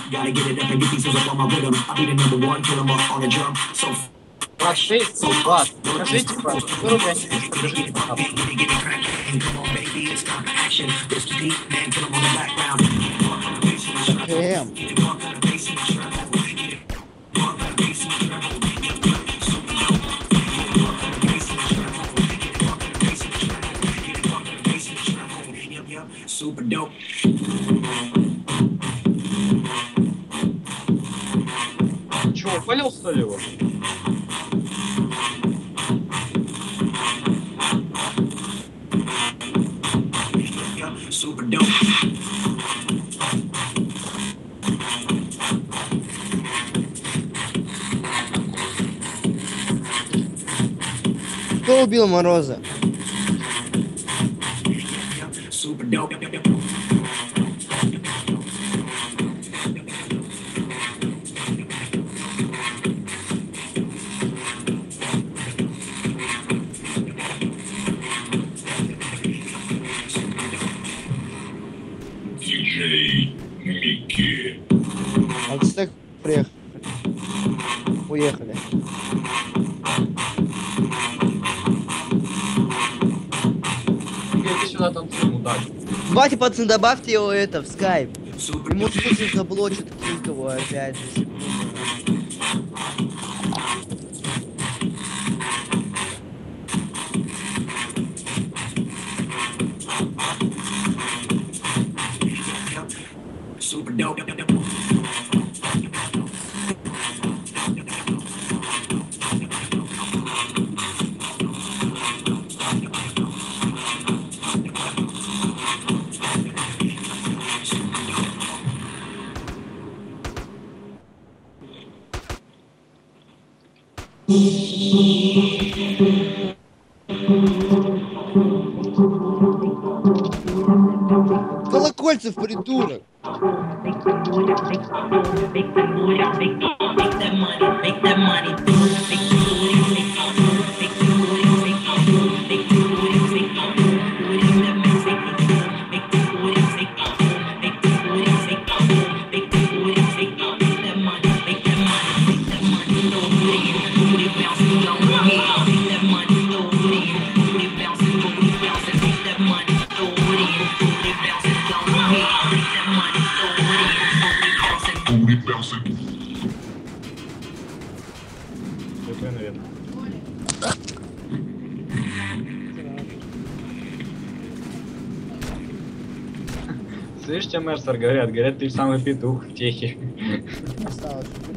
Gotta get it up and get these hoes up on my rhythm. I'll be the number one, kill 'em up on the drum. So fresh, so fast. Скажите, пожалуйста, сколько рублей они здесь поддержите, пожалуйста. Come on, baby, it's time for action. Let's keep it, man, put 'em on the background. КМ. Super dope. Чё, упалил что ли его? Super dope. Кто убил Мороза? Super dope. Диджей Микки. Ацтек приехали. Уехали. Иди сюда танцуем, мудак. Давайте, пацаны, добавьте его это в скайп. Ему слушай заблочит кик его опять же. Секунду. Super dope. Колокольцев, придурок! Прикольно, наверное. Слышите, Мерсер, говорят, ты самый петух в техе. Осталось.